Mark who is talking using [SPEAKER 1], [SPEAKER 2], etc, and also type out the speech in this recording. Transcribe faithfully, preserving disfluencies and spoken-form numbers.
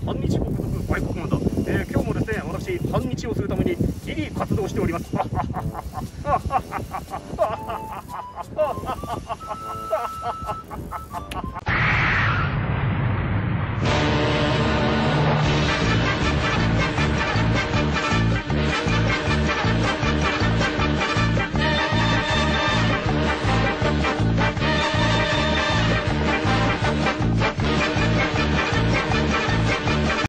[SPEAKER 1] 反日国賊売国マンだ。えー、今日もですね、私反日をするために日々活動しております。